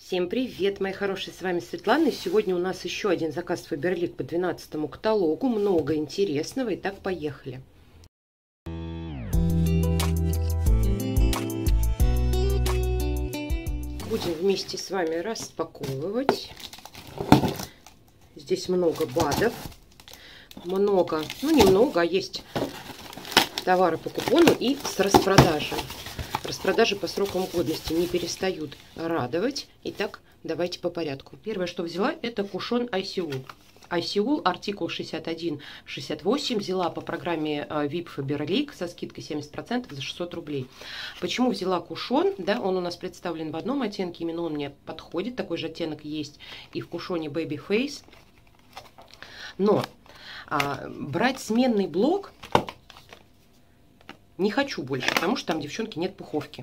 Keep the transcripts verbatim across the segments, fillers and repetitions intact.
Всем привет, мои хорошие, с вами Светлана. И сегодня у нас еще один заказ Faberlic по двенадцатому каталогу. Много интересного. Итак, поехали. Будем вместе с вами распаковывать. Здесь много БАДов. Много, ну немного, а есть товары по купону и с распродажей. Распродажи по срокам годности не перестают радовать. Итак, давайте по порядку. Первое, что взяла, это кушон Айсеул. Айсеул, артикул шестьдесят один шестьдесят восемь. Взяла по программе ви ай пи Faberlic со скидкой семьдесят процентов за шестьсот рублей. Почему взяла кушон? Да, он у нас представлен в одном оттенке. Именно он мне подходит. Такой же оттенок есть и в кушоне Baby Face. Но а, брать сменный блок не хочу больше, потому что там, девчонки, нет пуховки.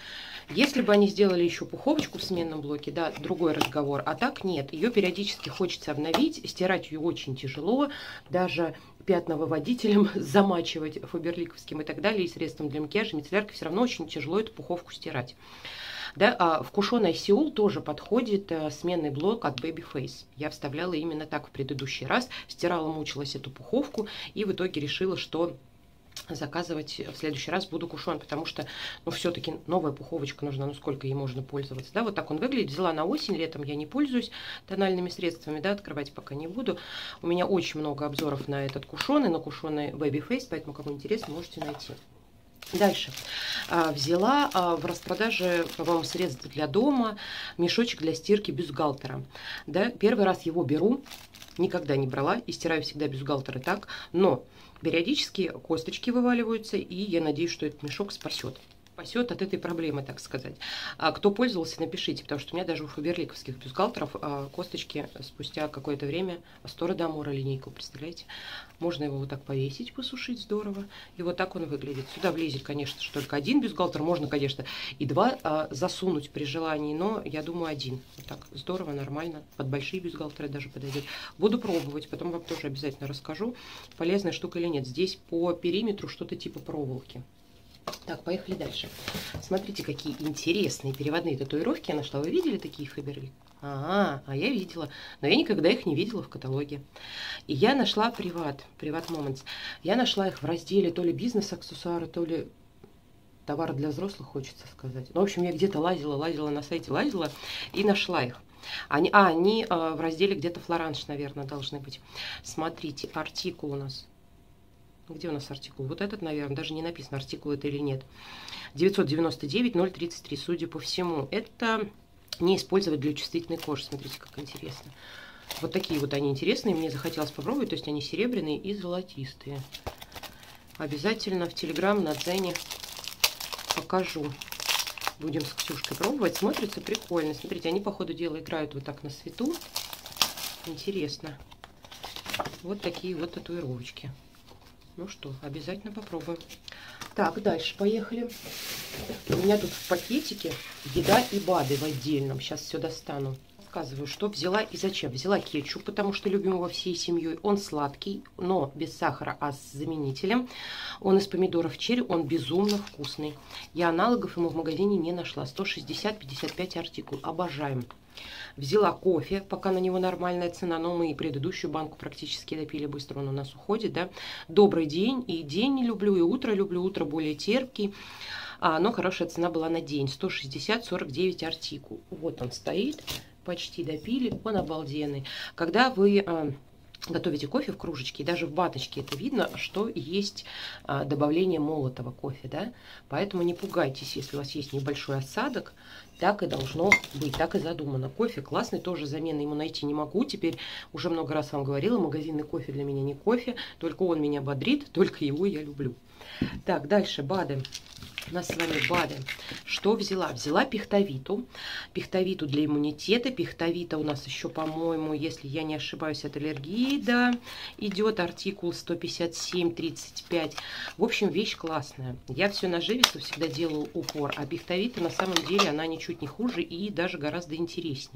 Если бы они сделали еще пуховочку в сменном блоке, да, другой разговор. А так нет. Ее периодически хочется обновить. Стирать ее очень тяжело. Даже пятновыводителем замачивать фаберликовским и так далее. И средством для макияжа, мицелляркой все равно очень тяжело эту пуховку стирать. Да, а в кушон Айсеул тоже подходит а, сменный блок от Baby Face. Я вставляла именно так в предыдущий раз. Стирала, мучилась эту пуховку. И в итоге решила, что заказывать в следующий раз буду кушон, потому что, ну, все-таки новая пуховочка нужна, ну, сколько ей можно пользоваться, да, вот так он выглядит, взяла на осень, летом я не пользуюсь тональными средствами, да, открывать пока не буду, у меня очень много обзоров на этот кушон и на кушоны Baby Face, поэтому, кому интересно, можете найти. Дальше. А, взяла а, в распродаже, по-моему, средства для дома, мешочек для стирки бюстгальтера, да, первый раз его беру, никогда не брала и стираю всегда бюстгальтеры так, но периодически косточки вываливаются, и я надеюсь, что этот мешок спасет. Спасет от этой проблемы, так сказать. А кто пользовался, напишите, потому что у меня даже у фаберликовских бюстгальтеров а, косточки спустя какое-то время Астора Дамора линейку, представляете? Можно его вот так повесить, посушить здорово, и вот так он выглядит. Сюда влезет, конечно, только один бюстгальтер, можно, конечно, и два а, засунуть при желании, но я думаю один. Вот так здорово, нормально, под большие бюстгальтеры даже подойдет. Буду пробовать, потом вам тоже обязательно расскажу, полезная штука или нет. Здесь по периметру что-то типа проволоки. Так, поехали дальше. Смотрите, какие интересные переводные татуировки я нашла. Вы видели такие Faberlic? А, а я видела, но я никогда их не видела в каталоге. И я нашла Приват, Приват Moments. Я нашла их в разделе то ли бизнес-аксессуары, то ли товары для взрослых, хочется сказать. Ну, в общем, я где-то лазила, лазила на сайте, лазила и нашла их. Они, а, они а, в разделе где-то Флоранж, наверное, должны быть. Смотрите, артикул у нас. Где у нас артикул? Вот этот, наверное, даже не написано, артикул это или нет. девятьсот девяносто девять ноль тридцать три, судя по всему. Это не использовать для чувствительной кожи. Смотрите, как интересно. Вот такие вот они интересные. Мне захотелось попробовать. То есть они серебряные и золотистые. Обязательно в Телеграм на Дзене покажу. Будем с Ксюшкой пробовать. Смотрится прикольно. Смотрите, они по ходу дела играют вот так на свету. Интересно. Вот такие вот татуировочки. Ну что, обязательно попробуем. Так, дальше поехали. У меня тут в пакетике еда и БАДы в отдельном. Сейчас все достану. Рассказываю, что взяла и зачем. Взяла кетчуп, потому что любим его всей семьей. Он сладкий, но без сахара, а с заменителем. Он из помидоров черри, он безумно вкусный. Я аналогов ему в магазине не нашла. сто шестьдесят пятьдесят пять артикул. Обожаем. Взяла кофе, пока на него нормальная цена, но мы и предыдущую банку практически допили, быстро он у нас уходит, да. Добрый день, и день не люблю, и утро люблю, утро более терпкий, а, но хорошая цена была на день, сто шестьдесят сорок девять артикул. Вот он стоит, почти допили, он обалденный. Когда вы а, готовите кофе в кружечке, и даже в баночке это видно, что есть а, добавление молотого кофе, да, поэтому не пугайтесь, если у вас есть небольшой осадок. Так и должно быть, так и задумано. Кофе классный, тоже замены ему найти не могу. Теперь уже много раз вам говорила, магазинный кофе для меня не кофе, только он меня бодрит, только его я люблю. Так, дальше БАДы. У нас с вами БАДы. Что взяла? Взяла пихтовиту. Пихтовиту для иммунитета. Пихтовита у нас еще, по-моему, если я не ошибаюсь, от аллергии, да, идет артикул сто пятьдесят семь тридцать пять. В общем, вещь классная. Я все на живицу всегда делаю упор, а пихтовита на самом деле она ничуть не хуже и даже гораздо интереснее.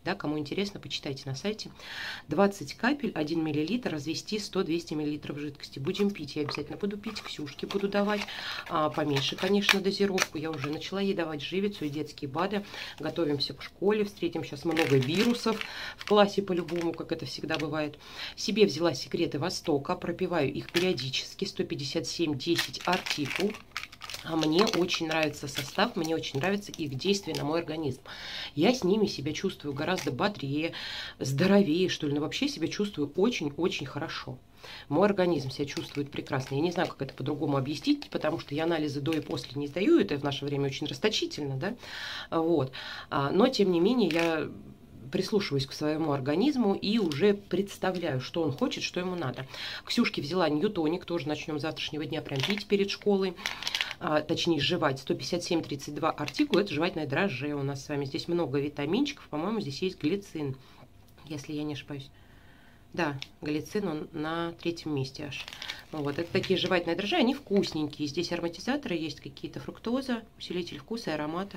да, кому интересно, почитайте на сайте. двадцать капель, один миллилитр, развести сто-двести миллилитров жидкости. Будем пить, я обязательно буду пить, Ксюшке буду давать, а, поменьше, конечно, дозировку. Я уже начала ей давать живицу и детские БАДы. Готовимся к школе, встретим сейчас много вирусов в классе по-любому, как это всегда бывает. Себе взяла секреты Востока, пропиваю их периодически, сто пятьдесят семь десять артикул. А мне очень нравится состав, мне очень нравится их действие на мой организм. Я с ними себя чувствую гораздо бодрее, здоровее, что ли. Но вообще себя чувствую очень-очень хорошо. Мой организм себя чувствует прекрасно. Я не знаю, как это по-другому объяснить, потому что я анализы до и после не сдаю. Это в наше время очень расточительно, да. Вот. Но, тем не менее, я прислушиваюсь к своему организму и уже представляю, что он хочет, что ему надо. Ксюшке взяла ньютоник, тоже начнем с завтрашнего дня прям пить перед школой. А, точнее, жевать. сто пятьдесят семь тридцать два артикул, это жевательное дрожжи у нас с вами. Здесь много витаминчиков, по-моему, здесь есть глицин, если я не ошибаюсь. Да, глицин, он на третьем месте аж. Вот, это такие жевательные дрожжи, они вкусненькие. Здесь ароматизаторы, есть какие-то фруктоза, усилитель вкуса и аромата.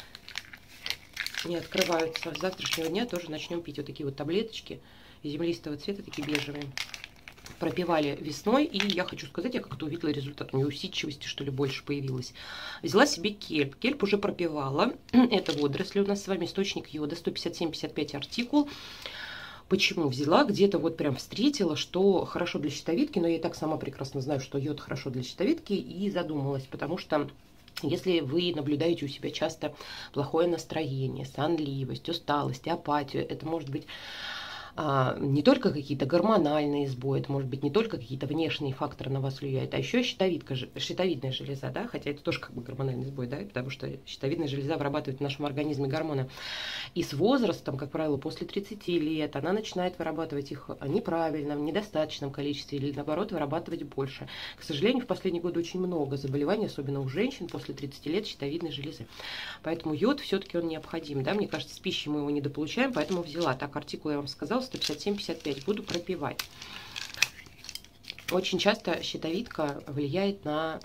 Не открываются. С завтрашнего дня тоже начнем пить вот такие вот таблеточки землистого цвета, такие бежевые. Пропивали весной, и я хочу сказать, я как-то увидела результат, у нее усидчивости, что ли, больше появилась. Взяла себе кельп. Кельп уже пропивала. Это водоросли у нас с вами, источник йода, сто пятьдесят семь пятьдесят пять артикул. Почему взяла? Где-то вот прям встретила, что хорошо для щитовидки, но я и так сама прекрасно знаю, что йод хорошо для щитовидки, и задумалась, потому что если вы наблюдаете у себя часто плохое настроение, сонливость, усталость, апатию, это может быть а, не только какие-то гормональные сбои, это может быть не только какие-то внешние факторы на вас влияют, а еще щитовидка, щитовидная железа, да, хотя это тоже как бы гормональный сбой, да, потому что щитовидная железа вырабатывает в нашем организме гормоны. И с возрастом, как правило, после тридцати лет, она начинает вырабатывать их неправильно, в недостаточном количестве или, наоборот, вырабатывать больше. К сожалению, в последние годы очень много заболеваний, особенно у женщин после тридцати лет, щитовидной железы. Поэтому йод все-таки он необходим, да, мне кажется, с пищей мы его недополучаем, поэтому взяла. Так, артикул я вам сказала, сто пятьдесят семь пятьдесят пять, буду пропивать. Очень часто щитовидка влияет на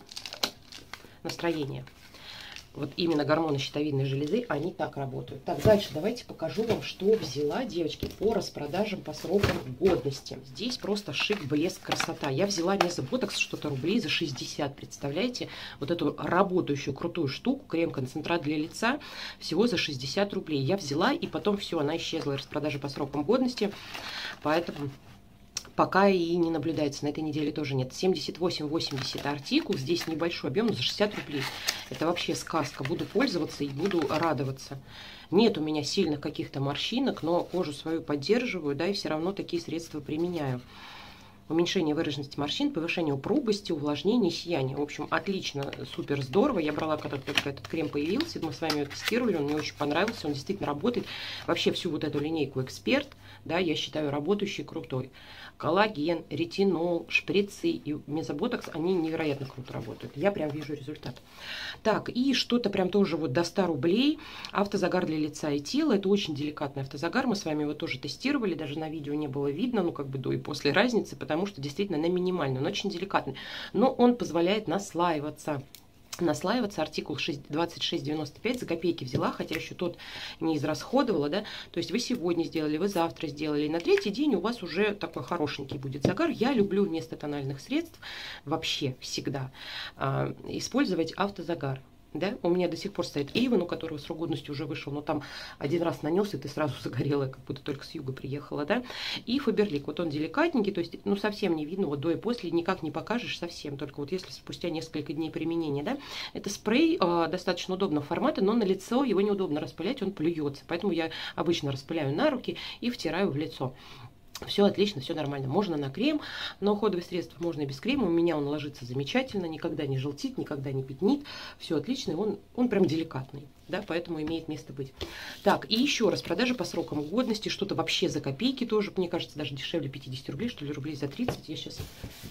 настроение. Вот именно гормоны щитовидной железы, они так работают. Так, дальше давайте покажу вам, что взяла, девочки, по распродажам по срокам годности. Здесь просто шик, блеск, красота. Я взяла мезоботокс что-то рублей за шестьдесят, представляете? Вот эту работающую крутую штуку, крем-концентрат для лица, всего за шестьдесят рублей. Я взяла, и потом все, она исчезла, распродажи по срокам годности. Поэтому пока и не наблюдается, на этой неделе тоже нет. семьдесят восемь восемьдесят артикул, здесь небольшой объем, но за шестьдесят рублей. Это вообще сказка. Буду пользоваться и буду радоваться. Нет у меня сильных каких-то морщинок, но кожу свою поддерживаю, да, и все равно такие средства применяю. Уменьшение выраженности морщин, повышение упругости, увлажнение, сияние. В общем, отлично, супер здорово. Я брала, когда только этот крем появился, мы с вами его тестировали, он мне очень понравился, он действительно работает. Вообще всю вот эту линейку «Эксперт», да, я считаю работающий, крутой. Коллаген, ретинол, шприцы и мезоботокс, они невероятно круто работают. Я прям вижу результат. Так, и что-то прям тоже вот до ста рублей. Автозагар для лица и тела. Это очень деликатный автозагар. Мы с вами его тоже тестировали. Даже на видео не было видно, ну как бы до и после разницы, потому что действительно на минимальный. Он очень деликатный. Но он позволяет наслаиваться. Наслаиваться, артикул двадцать шесть девяносто пять, за копейки взяла, хотя еще тот не израсходовала, да, то есть вы сегодня сделали, вы завтра сделали, и на третий день у вас уже такой хорошенький будет загар. Я люблю вместо тональных средств вообще всегда э, использовать автозагар. Да? У меня до сих пор стоит Эйвен, у которого срок годности уже вышел, но там один раз нанес, и ты сразу загорела, как будто только с юга приехала, да. И Фаберлик, вот он деликатненький, то есть, ну, совсем не видно, вот до и после никак не покажешь совсем, только вот если спустя несколько дней применения, да. Это спрей э, достаточно удобного формата, но на лицо его неудобно распылять, он плюется, поэтому я обычно распыляю на руки и втираю в лицо. Все отлично, все нормально. Можно на крем, на уходовые средства можно и без крема. У меня он ложится замечательно, никогда не желтит, никогда не пятнит. Все отлично, он, он прям деликатный, да, поэтому имеет место быть. Так, и еще раз, продажи по срокам годности, что-то вообще за копейки тоже, мне кажется, даже дешевле пятьдесят рублей, что ли, рублей за тридцать. Я сейчас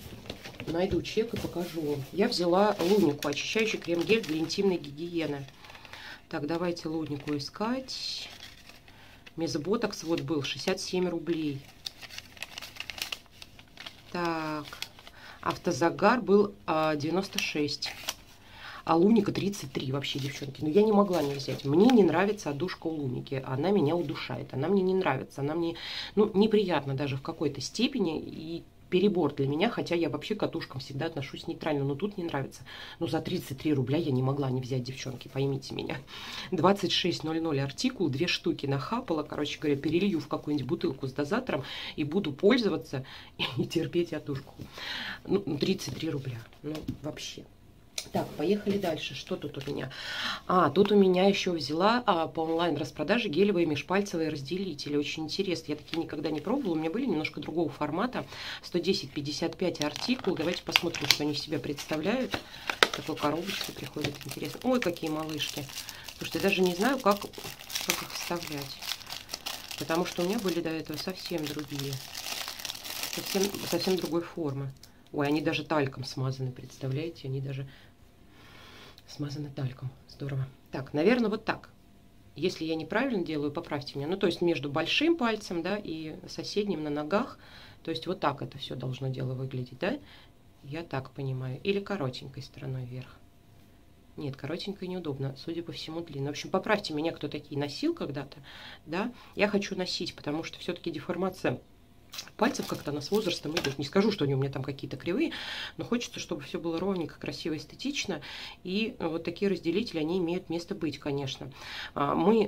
найду чек и покажу вам. Я взяла Лунику, очищающий крем-гель для интимной гигиены. Так, давайте Лунику искать. Мезоботокс вот был, шестьдесят семь рублей. Так, автозагар был а, девяносто шесть. А Луника тридцать три вообще, девчонки. Но я не могла не взять. Мне не нравится отдушка у Луники. Она меня удушает. Она мне не нравится. Она мне, ну, неприятна даже в какой-то степени. И перебор для меня, хотя я вообще к катушкам всегда отношусь нейтрально, но тут не нравится. Но за тридцать три рубля я не могла не взять, девчонки, поймите меня. двадцать шесть ноль ноль артикул, две штуки нахапала, короче говоря, перелью в какую-нибудь бутылку с дозатором и буду пользоваться и терпеть отдушку. Ну, тридцать три рубля, ну, вообще. Так, поехали дальше. Что тут у меня? А, тут у меня еще взяла а, по онлайн-распродаже гелевые межпальцевые разделители. Очень интересно. Я такие никогда не пробовала. У меня были немножко другого формата. сто десять пятьдесят пять артикул. Давайте посмотрим, что они из себя представляют. Такой коробочкой приходит. Интересно. Ой, какие малышки. Слушайте, я даже не знаю, как, как их вставлять. Потому что у меня были до этого совсем другие. Совсем, совсем другой формы. Ой, они даже тальком смазаны, представляете? Они даже смазаны тальком. Здорово. Так, наверное, вот так. Если я неправильно делаю, поправьте меня. Ну, то есть между большим пальцем, да, и соседним на ногах. То есть вот так это все должно дело выглядеть, да? Я так понимаю. Или коротенькой стороной вверх. Нет, коротенькой неудобно. Судя по всему, длинно. В общем, поправьте меня, кто такие носил когда-то, да? Я хочу носить, потому что все-таки деформация пальцев как-то она с возрастом идет. Не скажу, что они у меня там какие-то кривые, но хочется, чтобы все было ровненько, красиво, эстетично. И вот такие разделители, они имеют место быть, конечно. Мы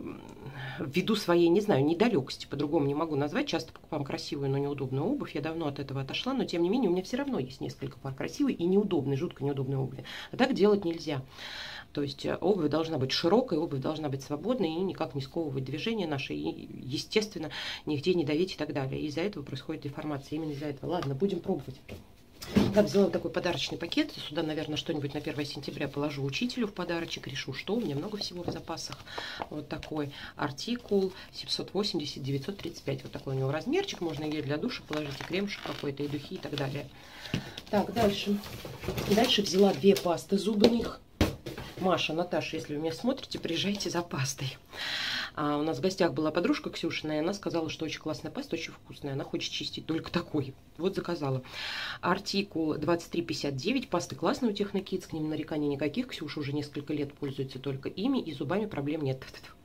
ввиду своей, не знаю, недалекости, по-другому не могу назвать, часто покупаем красивую, но неудобную обувь. Я давно от этого отошла, но тем не менее у меня все равно есть несколько пар красивой и неудобной, жутко неудобной обуви. А так делать нельзя. То есть обувь должна быть широкой, обувь должна быть свободной и никак не сковывать движения наши, и, естественно, нигде не давить и так далее. Из-за этого происходит деформация, именно из-за этого. Ладно, будем пробовать. Так, взяла такой подарочный пакет. Сюда, наверное, что-нибудь на первое сентября положу учителю в подарочек. Решу, что у меня много всего в запасах. Вот такой артикул семьсот восемьдесят девятьсот тридцать пять. Вот такой у него размерчик. Можно и гель для душа положить, и кремушек какой-то, и духи, и так далее. Так, дальше. Дальше взяла две пасты зубных. Маша, Наташа, если вы меня смотрите, приезжайте за пастой. А у нас в гостях была подружка Ксюшина, и она сказала, что очень классная паста, очень вкусная. Она хочет чистить только такой. Вот заказала. Артикул двадцать три пятьдесят девять. Пасты классные у Технокидс, к ним нареканий никаких. Ксюша уже несколько лет пользуется только ими, и зубами проблем нет.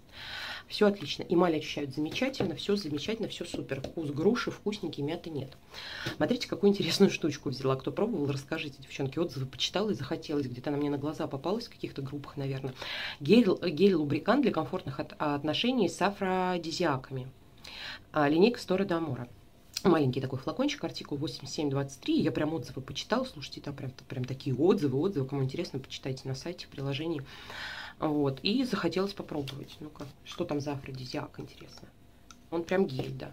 Все отлично. Эмаль ощущают замечательно, все замечательно, все супер. Вкус груши, вкусненький, мяты нет. Смотрите, какую интересную штучку взяла. Кто пробовал, расскажите, девчонки. Отзывы почитала и захотелось. Где-то она мне на глаза попалась в каких-то группах, наверное. Гель-лубрикант для комфортных от отношений с афродизиаками. Линейка Стора де Амора. Маленький такой флакончик, артикул восемьдесят семь двадцать три. Я прям отзывы почитала. Слушайте, там прям, прям такие отзывы, отзывы. Кому интересно, почитайте на сайте, в приложении. Вот, и захотелось попробовать. Ну-ка, что там за афродизиак, интересно. Он прям гель, да.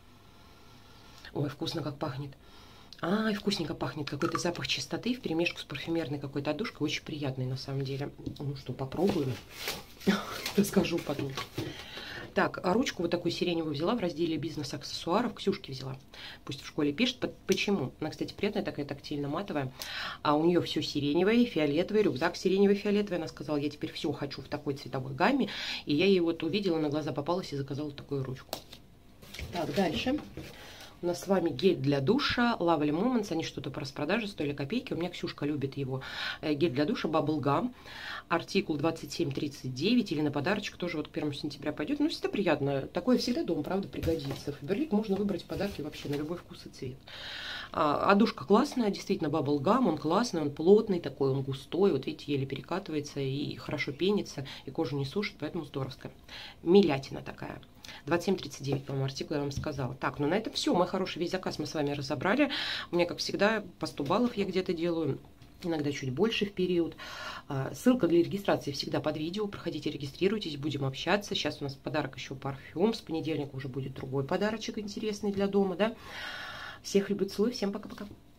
Ой, вкусно как пахнет. Ай, вкусненько пахнет. Какой-то запах чистоты вперемешку с парфюмерной какой-то отдушкой. Очень приятный на самом деле. Ну что, попробуем. Расскажу потом. Так, а ручку вот такую сиреневую взяла в разделе бизнес-аксессуаров. Ксюшке взяла. Пусть в школе пишет. Почему? Она, кстати, приятная такая, тактильно-матовая. А у нее все сиреневое, фиолетовый, рюкзак сиреневый-фиолетовый. Она сказала, я теперь все хочу в такой цветовой гамме. И я ей вот увидела, на глаза попалась и заказала такую ручку. Так, дальше. У нас с вами гель для душа Lovely Moments. Они что-то по распродаже, стоили копейки. У меня Ксюшка любит его. Гель для душа Bubble Gum. Артикул двадцать семь тридцать девять. Или на подарочек тоже вот к первому сентября пойдет. Ну, всегда приятно. Такое всегда дома, правда, пригодится. Фаберлик можно выбрать подарки вообще на любой вкус и цвет. А, одушка классная, действительно, Bubble Gum. Он классный, он плотный такой, он густой. Вот видите, еле перекатывается и хорошо пенится. И кожу не сушит, поэтому здоровская. Милятина такая. двадцать семь тридцать девять, по-моему, артикул я вам сказала. Так, ну на этом все. Мой хороший, весь заказ мы с вами разобрали. У меня, как всегда, по сто баллов я где-то делаю. Иногда чуть больше в период. Ссылка для регистрации всегда под видео. Проходите, регистрируйтесь, будем общаться. Сейчас у нас подарок еще парфюм. С понедельника уже будет другой подарочек интересный для дома, да. Всех люблю, целую. Всем пока-пока.